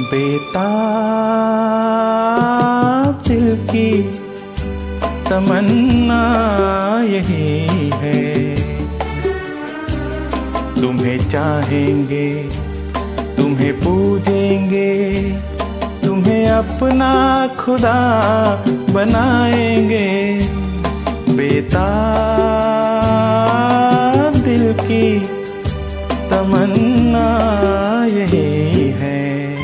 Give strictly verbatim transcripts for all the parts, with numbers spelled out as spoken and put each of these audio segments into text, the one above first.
बेताब दिल की तमन्ना यही है, तुम्हें चाहेंगे, तुम्हें पूजेंगे, तुम्हें अपना खुदा बनाएंगे। बेताब दिल की तमन्ना यही है।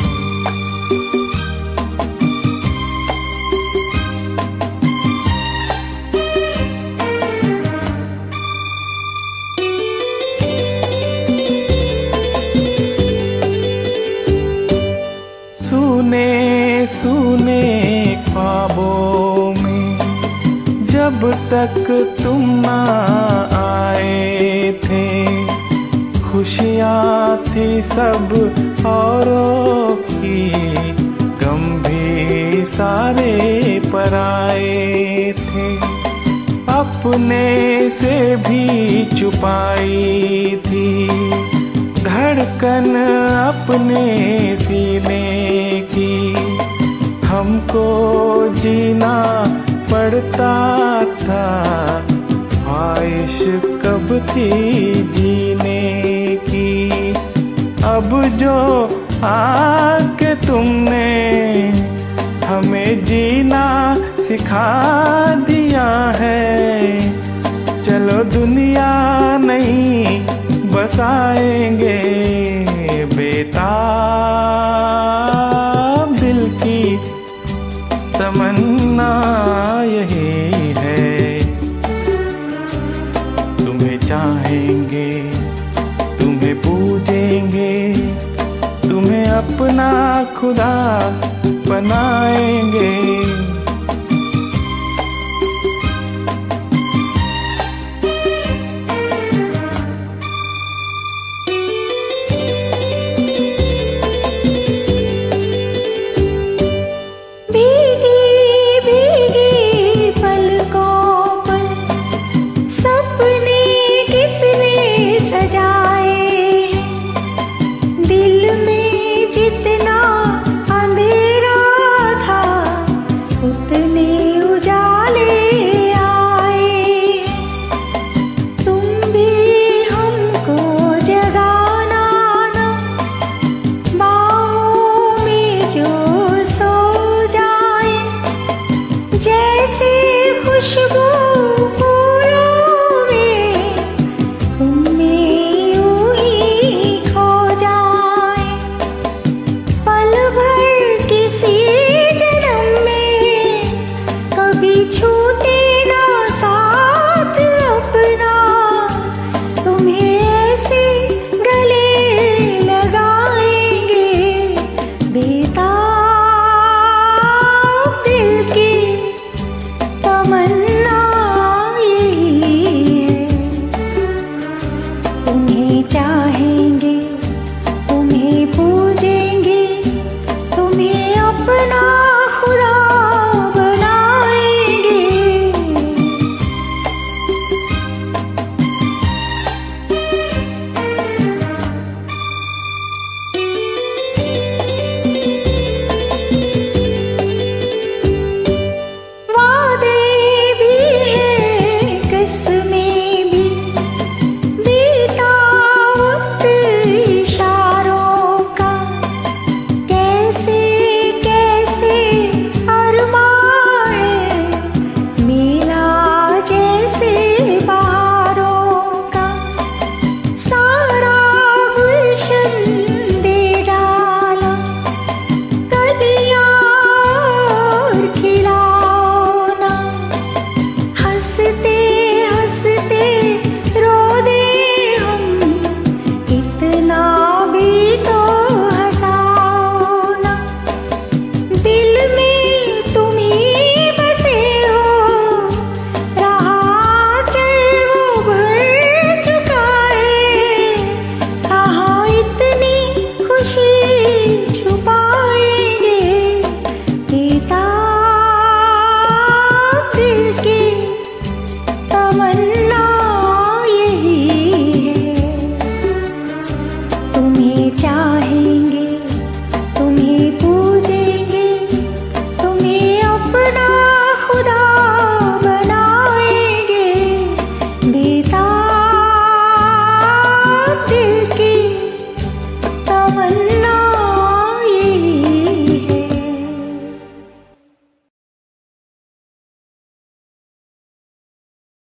सुने सुने ख्वाबों में जब तक तुम ना आए थे, खुशियाँ थी सब औरों की, गम भी सारे पराए थे। अपने से भी छुपाई थी धड़कन अपने सीने की, हमको जीना पड़ता था, ख्वाहिश कब थी जीने की। अब जो आके तुमने हमें जीना सिखा दिया है, चलो दुनिया नहीं बसाएंगे। बेताब दिल की तमन्ना यही है, तुम्हें चाहेंगे, तुम्हें पूजेंगे, तुम्हें अपना खुदा बनाएंगे।